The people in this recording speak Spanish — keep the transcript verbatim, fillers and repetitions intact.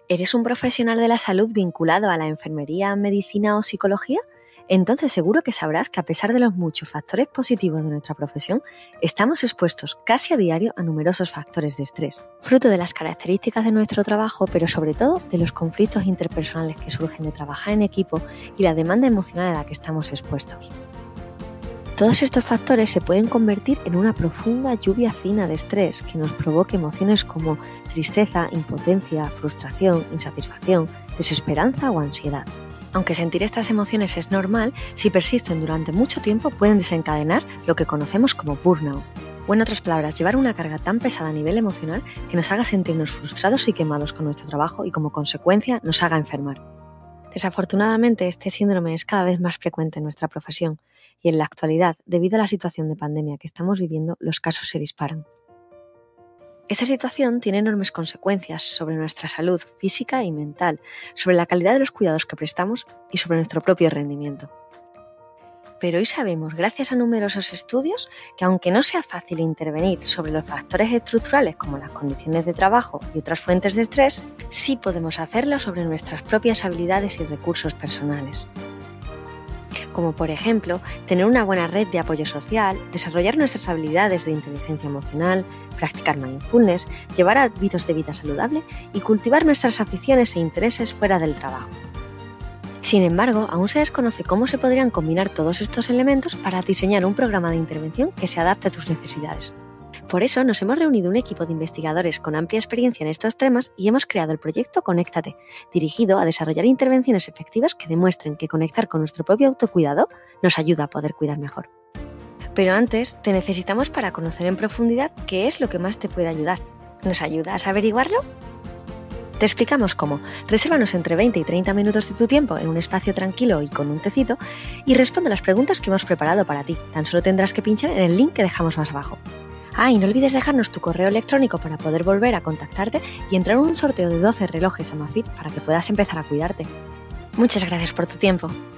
¿Eres un profesional de la salud vinculado a la enfermería, medicina o psicología? Entonces seguro que sabrás que a pesar de los muchos factores positivos de nuestra profesión, estamos expuestos casi a diario a numerosos factores de estrés, fruto de las características de nuestro trabajo, pero sobre todo de los conflictos interpersonales que surgen de trabajar en equipo y la demanda emocional a la que estamos expuestos. Todos estos factores se pueden convertir en una profunda lluvia fina de estrés que nos provoque emociones como tristeza, impotencia, frustración, insatisfacción, desesperanza o ansiedad. Aunque sentir estas emociones es normal, si persisten durante mucho tiempo pueden desencadenar lo que conocemos como burnout. O en otras palabras, llevar una carga tan pesada a nivel emocional que nos haga sentirnos frustrados y quemados con nuestro trabajo y como consecuencia nos haga enfermar. Desafortunadamente, este síndrome es cada vez más frecuente en nuestra profesión y en la actualidad, debido a la situación de pandemia que estamos viviendo, los casos se disparan. Esta situación tiene enormes consecuencias sobre nuestra salud física y mental, sobre la calidad de los cuidados que prestamos y sobre nuestro propio rendimiento. Pero hoy sabemos, gracias a numerosos estudios, que aunque no sea fácil intervenir sobre los factores estructurales como las condiciones de trabajo y otras fuentes de estrés, sí podemos hacerlo sobre nuestras propias habilidades y recursos personales. Como por ejemplo, tener una buena red de apoyo social, desarrollar nuestras habilidades de inteligencia emocional, practicar mindfulness, llevar hábitos de vida saludable y cultivar nuestras aficiones e intereses fuera del trabajo. Sin embargo, aún se desconoce cómo se podrían combinar todos estos elementos para diseñar un programa de intervención que se adapte a tus necesidades. Por eso nos hemos reunido un equipo de investigadores con amplia experiencia en estos temas y hemos creado el proyecto Conéctate, dirigido a desarrollar intervenciones efectivas que demuestren que conectar con nuestro propio autocuidado nos ayuda a poder cuidar mejor. Pero antes, te necesitamos para conocer en profundidad qué es lo que más te puede ayudar. ¿Nos ayudas a averiguarlo? Te explicamos cómo. Resérvanos entre veinte y treinta minutos de tu tiempo en un espacio tranquilo y con un tecito y responde las preguntas que hemos preparado para ti. Tan solo tendrás que pinchar en el link que dejamos más abajo. Ah, y no olvides dejarnos tu correo electrónico para poder volver a contactarte y entrar en un sorteo de doce relojes Amazfit para que puedas empezar a cuidarte. Muchas gracias por tu tiempo.